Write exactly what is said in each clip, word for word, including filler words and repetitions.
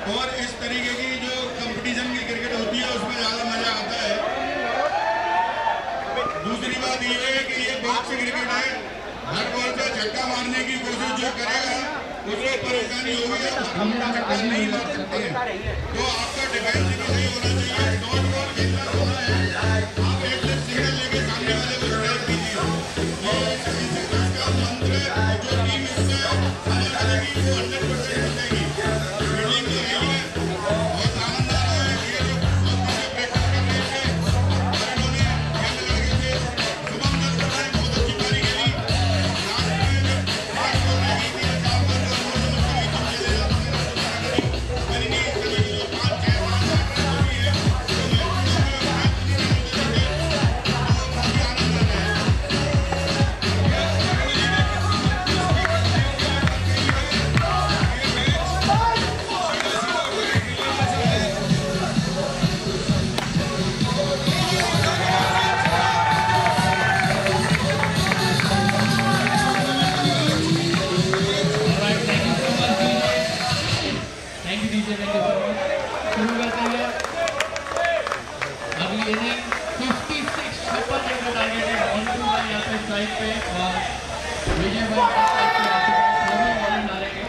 और इस तरीके की जो कंपटीशन की क्रिकेट होती है उसमें ज़्यादा मजा आता है। दूसरी बात ये है कि ये बॉक्स क्रिकेट है, हर बॉल पे झटका मारने की कोशिश जो करेगा उसको परेशानी होगी, हम झटका नहीं मार सकते हैं। तो आपका डिफेंस भी नहीं होना चाहिए, डॉट बॉल खेलना होना है। आप एक से सिंगल लेके सामने वाले को स्ट्राइक कीजिए। ये सक्सेस का मंत्र है, जो टीम इसमें हमारे वाले की वो हंड्रेड परसेंट मिलेगी। फील्डिंग तो है ही है, बहुत आनंद आ रहा है। ये जो बहुत प्रैक्टिस कर रहे थे और इन्होंने गेंद लड़के थे, शुभम दत्त ने बहुत अच्छी पारी खेली। लास्ट में आठ बॉल रह गई थी, चार बॉल का उन्होंने मतलब एकदम खेले मैंने नहीं कभी जो पाँच छह सात आठ रन भी है तो मैं मैच नहीं रन देते तो काफी आनंद आ रहा है। Thank you DJ, thank you so much. शुरू करते हैं अभी इनिंग छप्पन रन का टारगेट है। ऑन टू का यहाँ पे स्ट्राइक पे और विजय भाई का स्ट्राइक पे आ चुके हैं, दोनों बॉलिंग डालेंगे।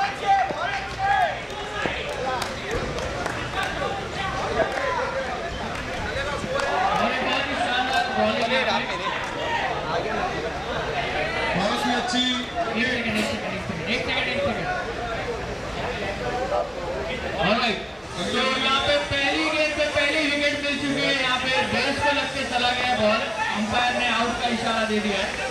और एक बहुत ही शानदार बॉलिंग है, बहुत ही अच्छी। एक सेकंड एक सेकंड एक सेकंड एक सेकंड एक सेकंड ऑलराइट। तो यहाँ पे पहली गेंद पे पहली विकेट मिल चुकी है। यहाँ पे बेस पे लग के चला गया बॉल, अंपायर ने आउट का इशारा दे दिया है।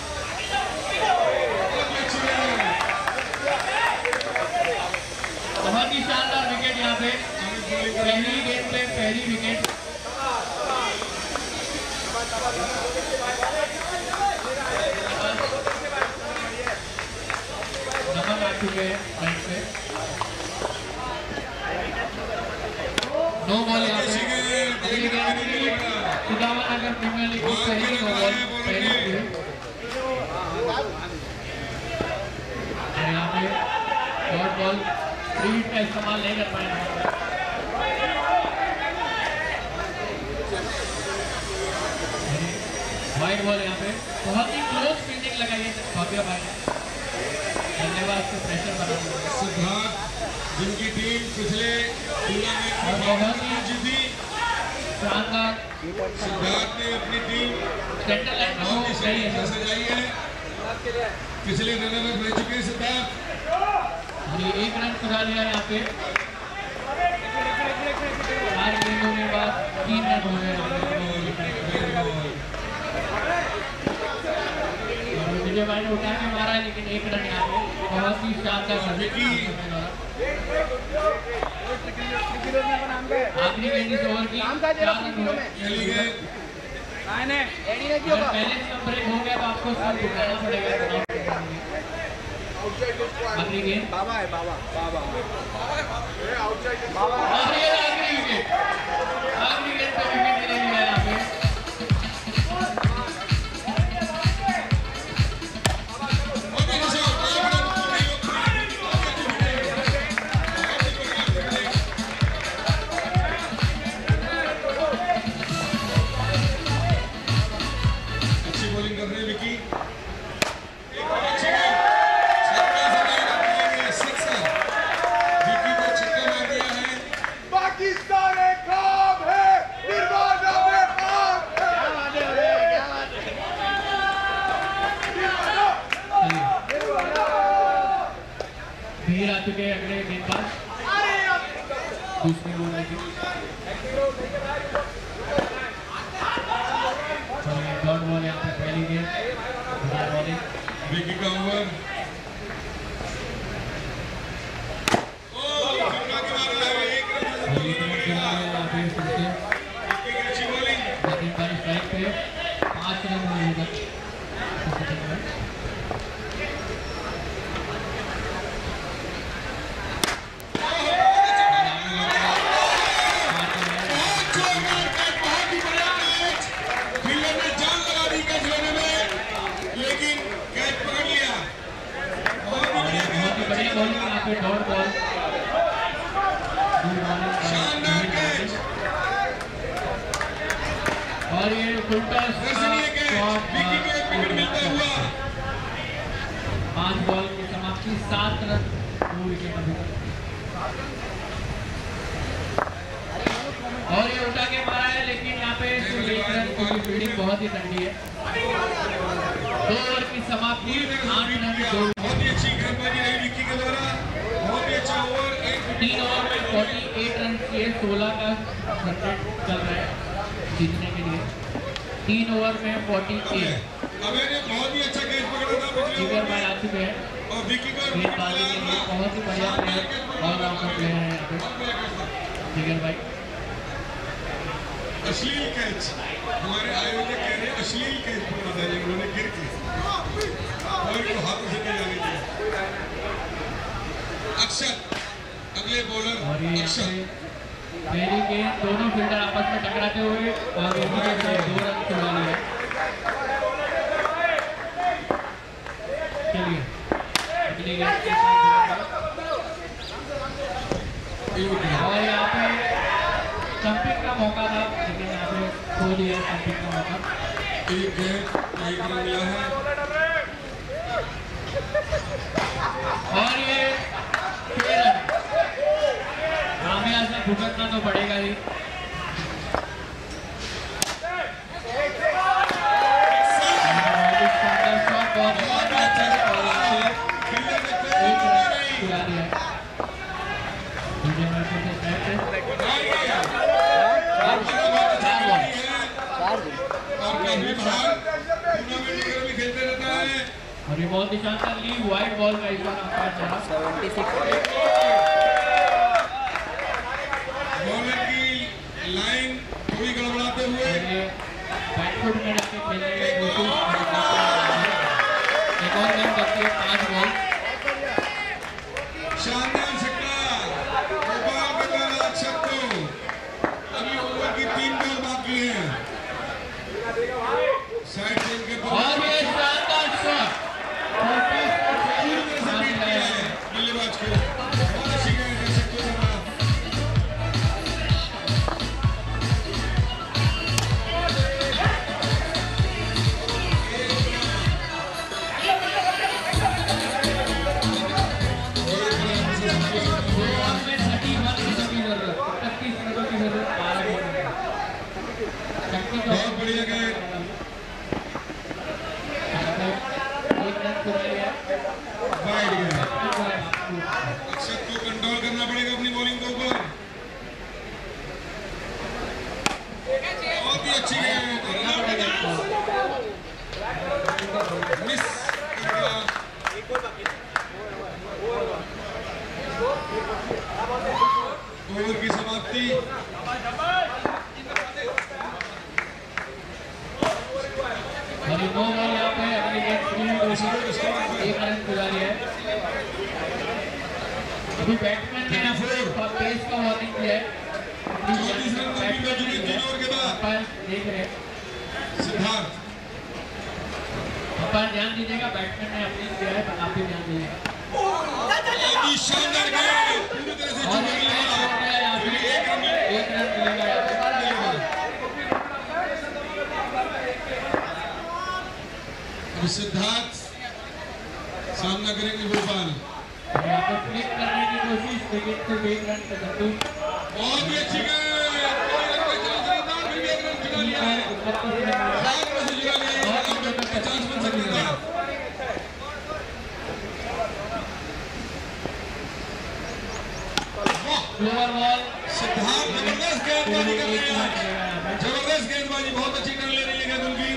बहुत ही शानदार विकेट यहाँ पे, पहली गेंद पे पहली विकेट। नमक आ चुके हैं बेंच पे। नो बॉल यहाँ पे अगली गेंद सुदामा नगर प्रीमियर लीग की पहली नो बॉल पहली पूरी। और यहाँ पे डॉट बॉल फ्री हिट का इस्तेमाल नहीं कर पाए। वाइड बॉल यहाँ पे बहुत ही क्लोज फील्डिंग लगाई है भव्य भाई ने, धन्यवाद से प्रेशर बना दिया। सिद्धार्थ जिनकी टीम पिछले टूर्नामेंट में बहुत ही जीती, शानदार सिद्धार्थ ने अपनी टीम सेंटर लाइन बहुत ही सही है, सजाई है। पिछले रनर में रह चुके हैं सिद्धार्थ। ये एक रन चुरा लिया यहाँ पे। चार गेंदों के बाद तीन रन हो गए। विजय भाई ने उठा के मारा है लेकिन एक रन यहाँ पे बहुत ही शानदार। आखिरी गेंद इस ओवर की चार रन हुए। पहले से ब्रेक हो गया तो आपको सब उठाना पड़ेगा। आखिरी गेंद बाबा है, बाबा बाबा आखिरी आखिरी विकेट आखिरी गेंद पे विकेट ले लिया यहाँ पे। भीड़ आ चुके हैं अगले गेंदबाज दूसरी ओवर की। डॉट बॉल यहाँ पे पहली गेंद बॉलिंग विकी का ओवर। स्ट्राइक पे पांच रन होगा। फुलटॉस पांच बॉल की समाप्ति, सात रन, दो विकेट अभी तक। और ये उठा के मारा है, लेकिन यहाँ पे सिर्फ एक रन, क्योंकि फील्डिंग बहुत ही ठंडी है। दो ओवर की समाप्ति, आठ रन, दो बहुत ही अच्छी गेंदबाजी रही विक्की के द्वारा, बहुत ही अच्छा ओवर। तीन ओवर में अड़तालीस रन किए, सोलह का टारगेट चल रहा है जीतने के लिए। तीन ओवर में अड़तालीस। अबे ने बहुत ही अच्छा कैच पकड़ा था पिछले जिगर भाई आ चुके हैं और विक्की को गेंदबाजी के लिए, बहुत ही बढ़िया प्लेयर, ऑलराउंडर प्लेयर है यहाँ पे जिगर भाई। अश्लील कैच, हमारे आयोजक कह रहे हैं अश्लील कैच पकड़ा था उन्होंने गिर के, बॉल को हाथों से नहीं जाने दिया। अक्षत अगले बॉलर, और ये अक्षत पहली गेंद दोनों फील्डर आपस में टकराते हुए और इन्होंने दो रन छुड़ा लिए। चलिए अगली गेंद के साथ और यहाँ पे स्टंपिंग का मौका था, लेकिन यहाँ पे खो दिया स्टंपिंग का मौका। एक गेंद एक रन मिला है और ये छह रन, हमें ऐसा भुगतना तो पड़ेगा ही। और ये बहुत ही शानदार लीग वाइड बॉल का इस बार अंपायर चला। बॉलर की लाइन थोड़ी गड़बड़ाते हुए बैकफुट में जाके खेलने की कोशिश, एक और गेंद बची है, पांच बॉल। शानदार छक्का गोपाल के द्वारा अक्षत को। अभी ओवर की तीन बॉल बाकी है। साइड गेंद के और ये शानदार शॉट बल्लेबाज को बहुत अच्छी गेंद कर सकते हो। बहुत बढ़िया गेंद, वाइड गेंद। अक्षत को कंट्रोल करना पड़ेगा अपनी बॉलिंग के ऊपर। बहुत ही अच्छी गेंद, मिस कर दिया। ओवर की समाप्ति। और ये दो बॉल यहाँ पे अगली गेंद शुरू हुई, कोशिश एक रन चुरा लिया है। अभी बैट्समैन ने यहाँ पे पेस का वार्निंग दिया है। अंपायर देख रहे हैं, सिद्धार्थ अंपायर ध्यान दीजिएगा, बैट्समैन ने अपील किया है, आप भी ध्यान दीजिएगा। शानदार गेंद पूरी तरह से और एक रन हो गया यहाँ पे, एक रन मिलेगा यहाँ पे। सिद्धार्थ सामना करेंगे गोपाल। यहाँ पर फ्लिक करने की कोशिश, लेकिन सिर्फ एक रन का संतोष। बहुत ही अच्छी गेंद, एक रन चुरा लिया है, सात में से चुरा लिया है, पचास बन सकता है। स्लोअर बॉल, सिद्धार्थ जबरदस्त गेंदबाजी कर रहे हैं, जबरदस्त गेंदबाजी, बहुत अच्छी कर ले रही है गेंद उनकी।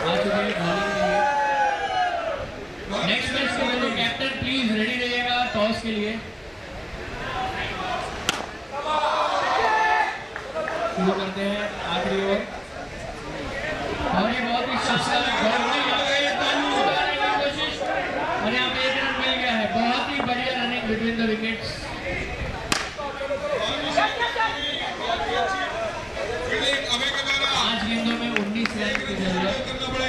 आ चुके हैं बॉलिंग के लिए। नेक्स्ट मैच के लिए कैप्टन प्लीज रेडी रहिएगा टॉस के लिए। शुरू करते हैं आखिरी ओवर और ये बहुत ही शानदार कोशिश और यहाँ पे एक रन मिल गया है। बहुत ही बढ़िया रनिंग बिटवीन द विकेट्स। पांच गेंदों में उन्नीस रन की जरूरत।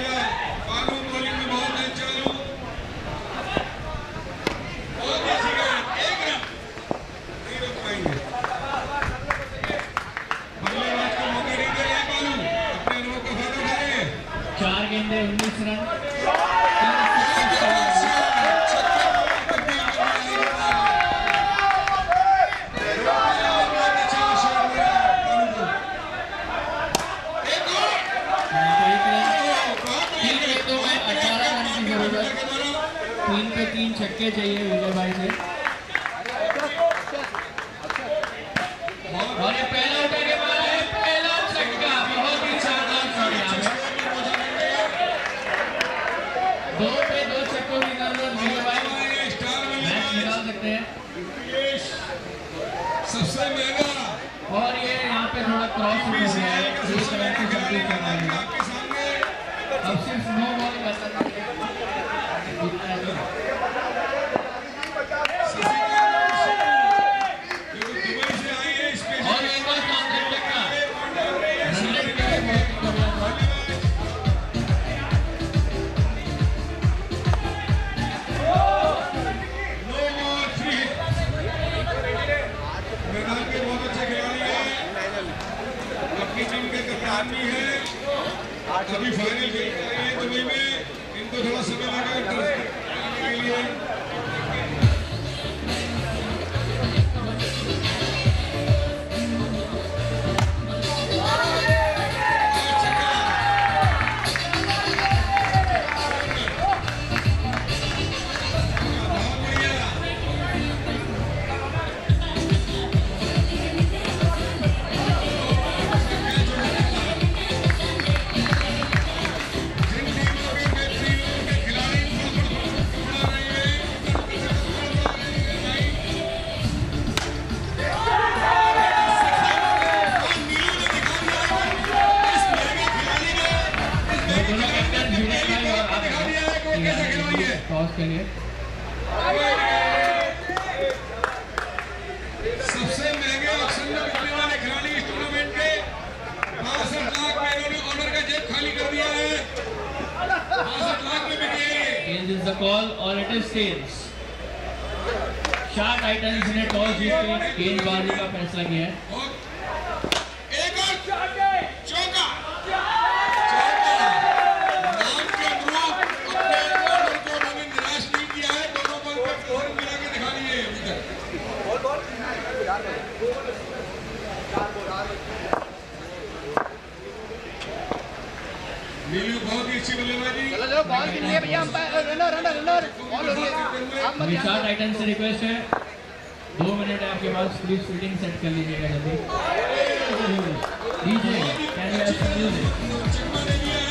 चार गेंदे उन्नीस रन। तीन पे तीन छक्के चाहिए विजय भाई से। और ये पहला उठा के मारा है, पहला छक्का। बहुत ही शानदार शॉट यहाँ पे। दो पे दो छक्कों की जरूरत विजय भाई मैच निकाल सकते हैं। सबसे महंगा और ये यहाँ पे थोड़ा क्रॉस हो गया है, इस तरह से कंप्लीट करना है। अब सिर्फ नो बॉल करना है। और एक बार शानदार छक्का। हंड्रेड पे बहुत बढ़िया शॉट। मैदान के बहुत अच्छे खिलाड़ी हैं, अपनी टीम के कप्तान भी हैं। अभी फाइनल खेल रहे हैं दुबई में, इनको थोड़ा समय लगा के लिए। टॉस के लिए सबसे महंगे ऑक्शन में बिकने वाले खिलाड़ी इस टूर्नामेंट के बासठ लाख में इन्होंने ऑनर का जेब खाली कर दिया है। बासठ लाख में बिके। Change is the call or it is sales. शाह टाइटंस ने टॉस जीत के गेंदबाजी का फैसला किया है। एक और चौका चौका नाम के अनुरूप अपने ऑर्डर को उन्होंने निराश नहीं किया है। दोनों बॉल पे फोर मिला के दिखा लिए अभी तक। नीलू बहुत ही अच्छी बल्लेबाजी। चलो बॉल के लिए भैया umpire runner runner runner ball हो रही है। आप मत शाह टाइटंस से रिक्वेस्ट है, दो मिनट है आपके पास, प्लीज फील्डिंग सेट कर लीजिएगा जल्दी। DJ can you have some music.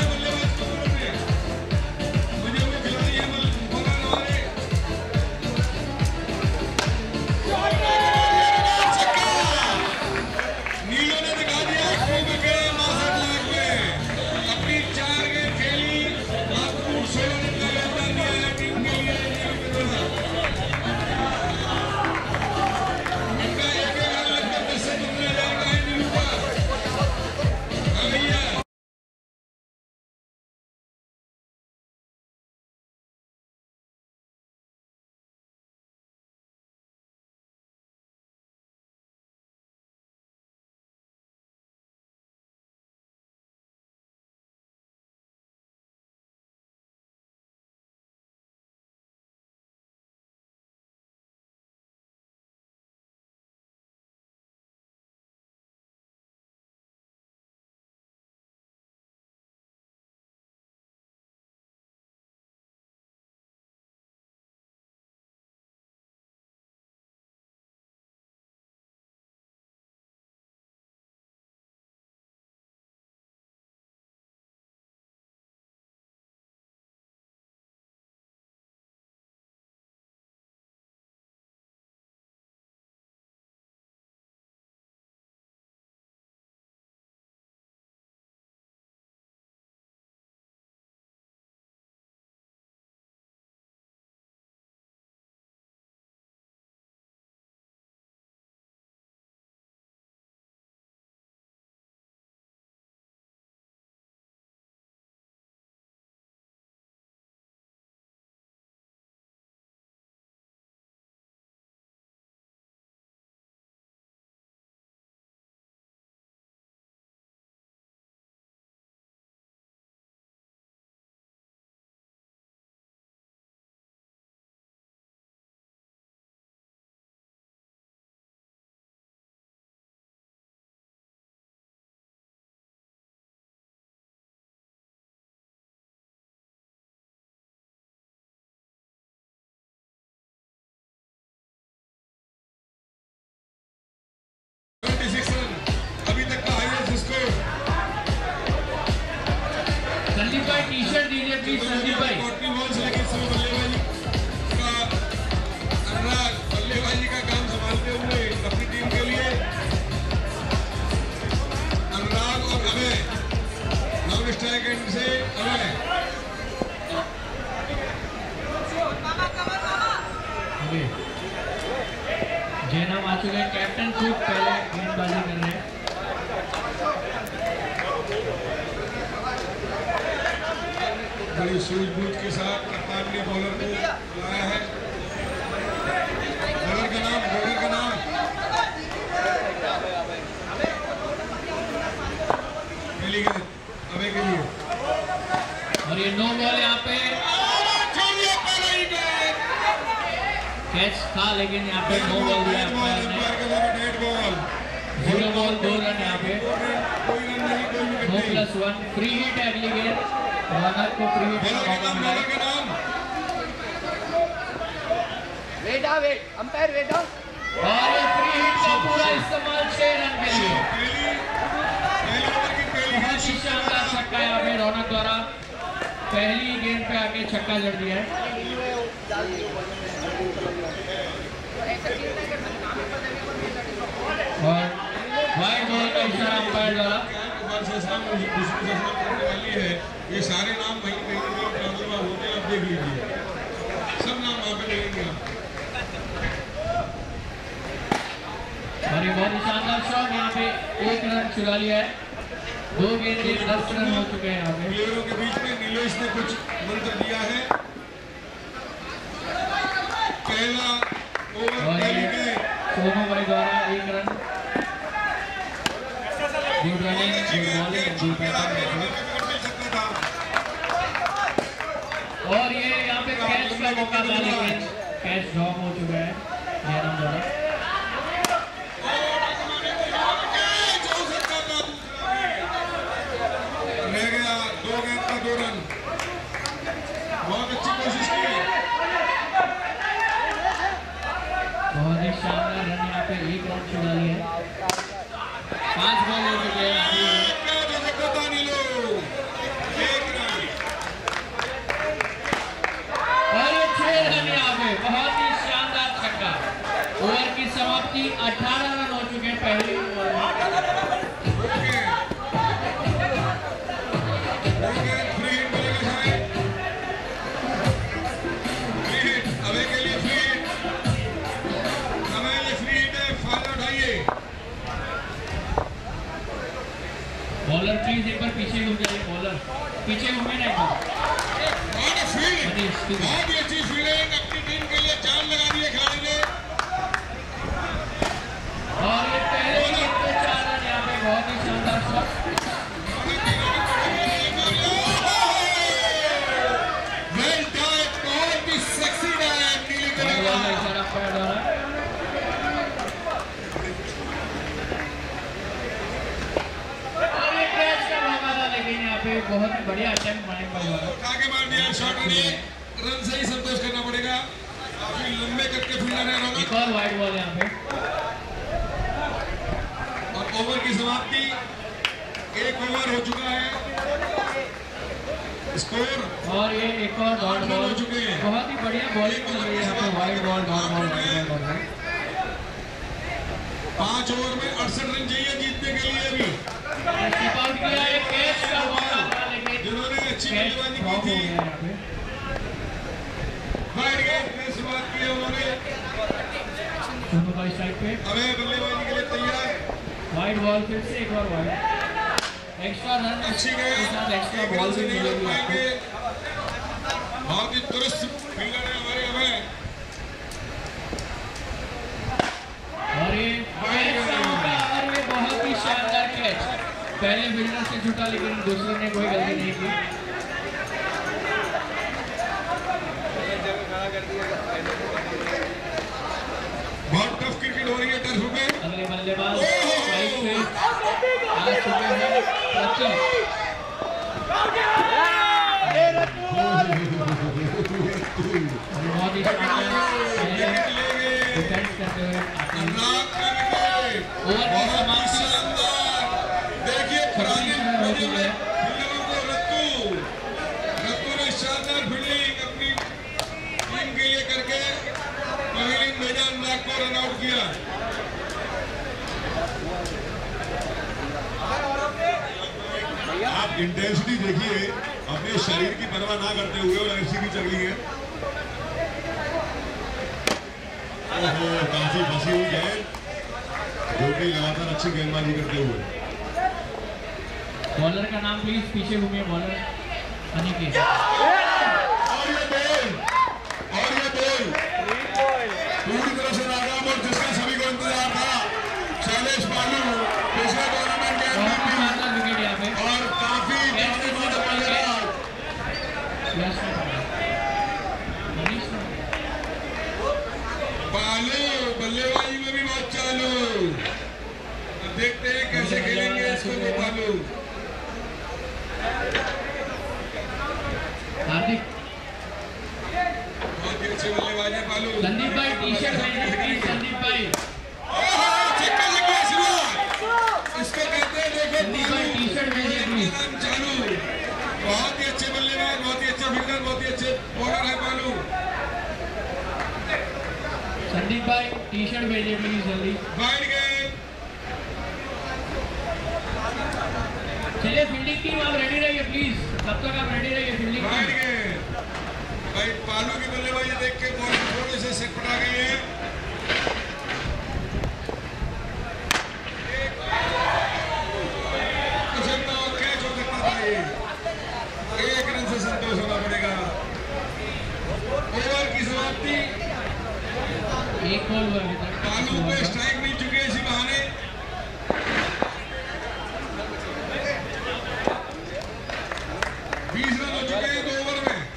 Please Sandeep भाई। बॉल से लेकर समय बल्लेबाजी का अनुराग बल्लेबाजी का काम संभालते हुए अपनी टीम के लिए अनुराग और अभय नॉन स्ट्राइक एंड से अभय जैनम आ चुके हैं, कैप्टन खुद पहले गेंदबाजी कर रहे हैं। बड़ी सूझबूझ के साथ कप्तान ने बॉलर को लाया है। बॉलर का नाम बॉलर का नाम पहली गेंद अबे के लिए और ये नो बॉल यहाँ पे कैच था, लेकिन यहाँ पे नो बॉल दिया अंपायर ने। जीरो बॉल दो रन यहाँ पे, no plus one. Free hit है अगली गेंद, रनर को फ्री हिट का मौका मिला है। वेट आ वेट अंपायर वेट आ। और ये फ्री हिट का पूरा इस्तेमाल छह रन के लिए। बहुत ही शानदार छक्का यहाँ पे रौनक द्वारा पहली गेंद पे आके छक्का जड़ दिया है। और वाइड बॉल का इशारा अंपायर द्वारा। ये सारे नाम कहीं कहीं होते हैं, आप देख लीजिए सब नाम वहाँ पे लगेंगे। और ये बहुत ही शानदार शॉट, यहाँ पे एक रन चुरा लिया है। दो गेंद एक दस रन हो चुके हैं यहाँ पे। प्लेयरों के बीच में नीलेश ने कुछ मंत्र दिया है। पहला ओवर पहली गेंद सोनू भाई द्वारा एक run. Good running, good bowling, good batting. और ये यहाँ पे कैच का मौका था, लेकिन कैच ड्रॉप हो चुका है जयराम द्वारा। रह गया दो गेंद का दो रन। बहुत अच्छी कोशिश की, बहुत ही शानदार रन, यहाँ पे एक रन चुरा लिया है। पांच बॉल हो चुके हैं अभी। और ये छह रन यहाँ पे, बहुत ही शानदार छक्का। ओवर की समाप्ति, अठारह रन हो चुके हैं पहले ओवर में। बॉलर प्लीज एक बार पीछे घूम जाइए, बॉलर पीछे घूमे ना एक बार। बहुत ही अच्छी फील्डिंग, अपनी टीम के लिए जान लगा दी है खिलाड़ी ने। और ये पहले गेंद पे चार रन यहाँ पे, बहुत ही शानदार शॉट। वेल डन, बहुत ही सेक्सी डाइव नीली कलर का इशारा अंपायर द्वारा। यहाँ पे बहुत ही बढ़िया अटैम्प्ट मारने का हुआ, आगे मार दिया शॉट, और एक रन से ही संतोष करना पड़ेगा। काफी लंबे करके फील्डर है रौनक। एक और वाइड बॉल यहाँ पे। और ओवर की समाप्ति, एक ओवर हो चुका है स्कोर। और ये एक और डॉट बॉल हो चुके हैं। बहुत ही बढ़िया बॉलिंग चल रही है यहाँ पे, wide ball dot ball wide ball. पांच ओवर में अड़सठ रन चाहिए जीतने के लिए। अभी आउट किया है, कैच का मौका था, लेकिन जिन्होंने अच्छी कैच बल्लेबाजी ड्रॉप की हो थी, गया यहाँ पे। वाइड गेंद में शुरुआत की है उन्होंने। सोनू भाई साइड पे अबे बल्लेबाजी के लिए तैयार। वाइड बॉल, फिर से एक और वाइड। एक्स्ट्रा रन अच्छी के साथ एक्स्ट्रा बॉल भी मिलेगी आपको। बहुत ही दुरुस्त फील्डर है हमारे अभय। और ये कैच का मौका, और ये बहुत ही शानदार कैच। पहले फील्डर से छूटा, लेकिन दूसरे ने कोई गलती नहीं की। बहुत टफ क्रिकेट हो रही है टर्फ पे। अगले बल्लेबाज साइड पे आ चुके हैं प्रति। बहुत ही शानदार डिफेंस करते हुए आते हैं। ओवर की समाप्ति, देखिए पुराने फील्डरों को रत्तू आप इंटेंसिटी देखिए, अपने शरीर की परवाह ना करते हुए और एफसी की चल रही है। ओहो, काफी फंसी हुई गेंद, जो कि लगातार अच्छी गेंदबाजी करते हुए। बॉलर का नाम प्लीज, पीछे घूमिए बॉलर अनिकेत। और ये बॉल और ये बॉल पूरी तरह से नाकाम, और जिसका सभी को इंतजार था, शैलेश बालू पिछले टूर्नामेंट के बहुत ही शानदार विकेट यहाँ पे, और काफी जाने माने बल्लेबाज। बालू बल्लेबाजी में भी बहुत चालू। अब देखते हैं कैसे खेलेंगे इसको तो बालू। हार्दिक, बहुत ही अच्छे बल्लेबाज है बालू। संदीप भाई टी शर्ट भेजिए, संदीप भाई। चक्का लगा शुरुआत, इसको कहते हैं देखो संदीप भाई टी शर्ट भेजिए प्लीज। चालू, बहुत ही अच्छे बल्लेबाज, बहुत ही अच्छे फील्डर, बहुत ही अच्छे बॉलर है बालू। संदीप भाई टी शर्ट भेजिए प्लीज जल्दी। वाइड गेंद, चलिए फील्डिंग टीम आप रेडी रहिए प्लीज, तब तक आप रेडी रहिए फील्डिंग वाइड टीम। गेंद। भाई बालू की बल्लेबाजी देख के बॉल थोड़े से सटपटा गई है। कैच हो सकता था ये, एक रन से संतोष होना पड़ेगा। ओवर की समाप्ति, एक बॉल हुआ अभी तक। बालू पे स्ट्राइक मिल चुके हैं इसी बहाने। बीस रन हो चुके हैं दो ओवर में।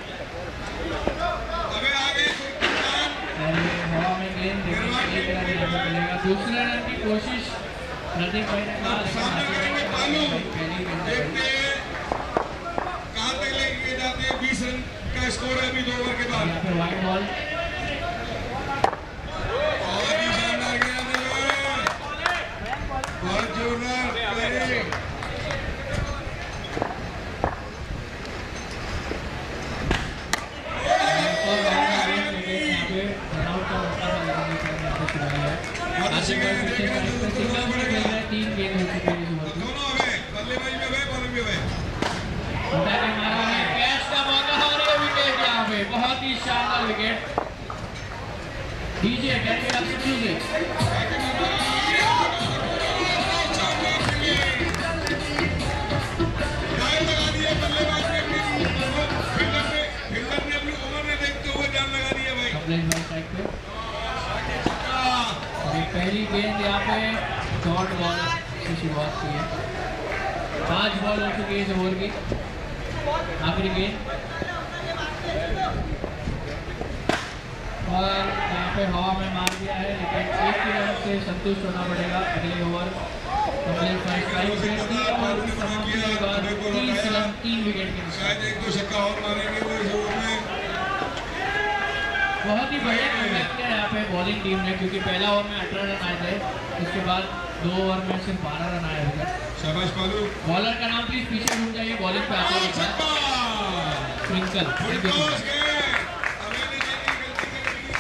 अबे आगे हवा में गेंद चलेगा, दूसरे रन की कोशिश हार्दिक भाई ने कहा, सामने करेंगे बालू। पहली गेंद देखते हैं कहां तक लेके जाते हैं। बीस रन का स्कोर है अभी दो ओवर के बाद। यहाँ पे वाइड बॉल, बहुत ही शानदार गेंद है, बहुत जोरदार प्ले। और यहाँ पे रनआउट का मौका था, लेकिन यहाँ पे छुड़ाया है। अच्छी गेंद देख रहे हैं, तो सिंगल में खेल रहे हैं, तीन गेंद हो चुके हैं इस ओवर में। दोनों हमें बल्लेबाजी में गए, बॉलिंग में गए। उठा के मारा है, कैच का मौका और ये विकेट यहाँ पे, बहुत ही शानदार wicket. DJ can you last music. जान लगा दिया बल्लेबाज ने, फील्डर ने फील्डर ने अपनी ओवर में देखते हुए जान लगा दिया भाई। कमलेश भाई साइड पे, अभी पहली गेंद यहाँ पे डॉट बॉल से शुरुआत की है। पांच बॉल हो चुकी है इस ओवर की, आखिरी गेंद, और यहाँ पे हवा में मार दिया है, लेकिन एक ही रन से संतुष्ट होना पड़ेगा। अगले ओवर कमलेश भाई स्ट्राइक पे, तीन ओवर की समाप्ति के बाद तीस रन तीन विकेट के साथ। शायद एक दो छक्का और मारेंगे वो इस ओवर में। बहुत ही बढ़िया कमबैक किया यहाँ पे बॉलिंग टीम ने, क्योंकि पहला ओवर में अठारह रन आए थे, उसके बाद दो ओवर में सिर्फ बारह रन आए अभी तक। शाबाश बालू। बॉलर का नाम प्लीज पीछे घूम जाइए, बॉलिंग पे आते हैं ट्विंकल। फुलटॉस गए, अभी नहीं देखी गलती करेगी।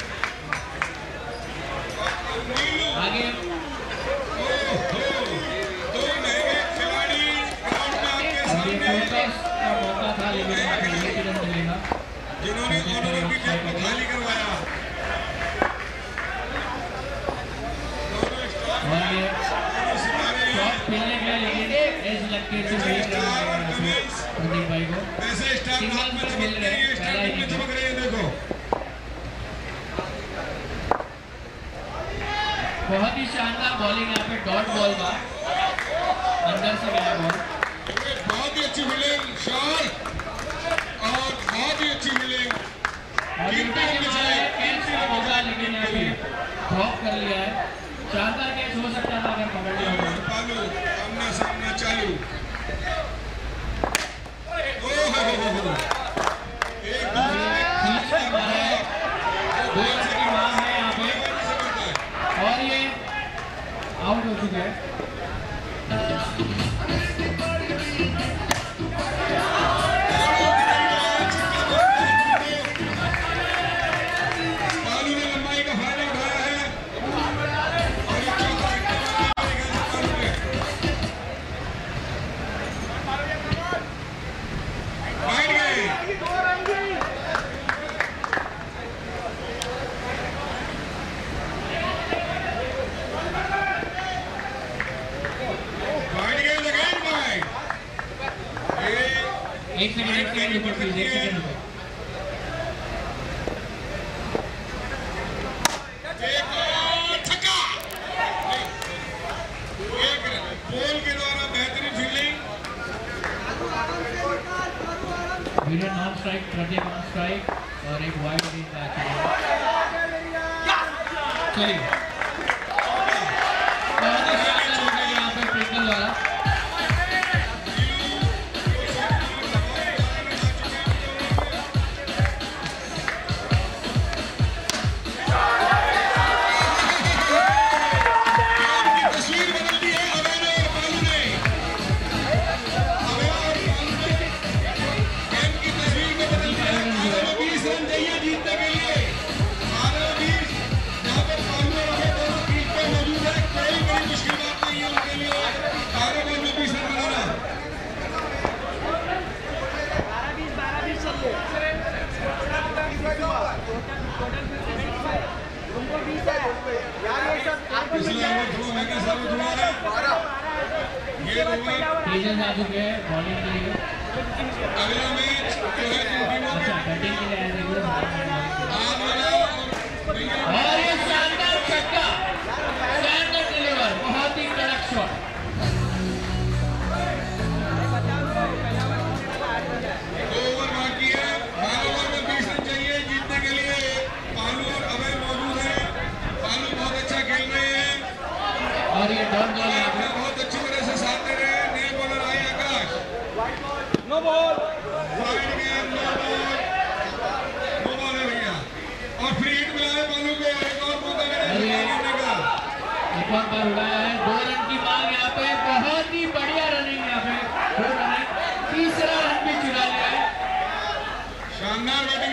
नीलू, आगे ओहो, दो महंगे खिलाड़ी ग्राउंड में आपके और ये सामने, फोकस का मौका था, लेकिन यहाँ पे एक ही रन मिलेगा। जिन्होंने ऑनर की कैप को खाली करवाया। दोनों स्टार और ये सितारे हैं। शॉट खेलने के लिए, लेकिन एज लग के से वेट कर रहे हैं संदीप भाई को। वैसे स्टार नाम में चमक रही है, स्टार में चमक रही है, देखो। बहुत ही शानदार बॉलिंग यहाँ पे, डॉट बॉल का अंदर से गया बॉल, बहुत ही अच्छी फील्डिंग, शॉट और बहुत ही अच्छी फील्डिंग। और इनका के मारा है, कैच का मौका, लेकिन यहाँ पे ड्रॉप कर लिया है। शानदार कैच हो सकता था अगर पकड़ लिया होता। बालू आमना सामना चालू। ओहो, एक खींच के मारा है, दो रन की मार है यहाँ पे, और ये आउट हो चुके हैं। रुपीज एक सेकंड रुको। एक छक्का, एक बॉल के द्वारा बेहतरीन fielding. Viren non strike, Pradeep non strike और एक वाइड इन मैच। चलिए बहुत ही शानदार विकेट यहाँ पे ट्रिपल द्वारा। टीजर्स आ चुके हैं बॉलिंग के लिए। अगला मैच जो है अच्छा बैटिंग के लिए आए थे। और ये शानदार छक्का, शानदार डिलीवर, बहुत ही कड़क शॉट। दो ओवर बाकी है, बारह ओवर में बीस रन चाहिए जीतने के लिए। पालू और अभय मौजूद है। पालू बहुत अच्छा खेल रहे हैं और ये डॉट बॉल यहाँ पे बहुत अच्छी तरह से साथ दे रहे हैं। नए बॉलर आए Akash, no ball, wide game, no ball, no ball है भैया। और फ्री हिट मिला है पालू को, एक और मौका मिला है का। एक और बार उड़ाया है। दो रन की मांग यहाँ पे, बहुत ही बढ़िया रनिंग यहाँ पे, दो रन, तीसरा रन भी चुरा लिया है। शानदार बैटिंग